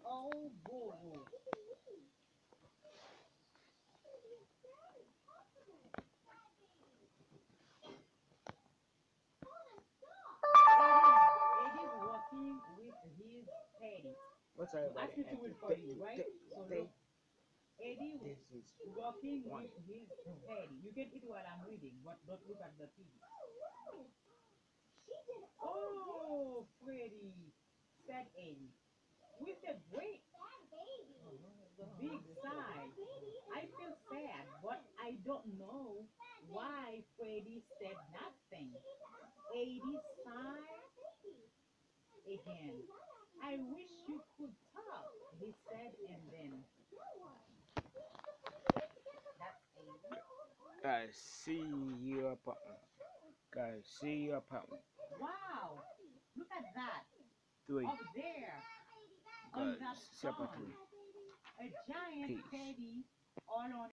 Oh, boo. Eddie's walking with his Teddy. What's So everybody? ask me to wait for you, right? So look, Eddie This is walking one. with his Teddy. You can eat while I'm reading, but don't look at the TV. Oh, Freddy, said Eddie, with a great big sigh. I feel sad, but I don't know why Freddy said nothing. Eddie sighed again. I wish you could talk, he said, and then that's Eddie. Guys, see your apartment. Guys, see your apartment. Wow, look at that. Three. Up there on Guys, that see phone, apartment. a giant Peace. teddy all on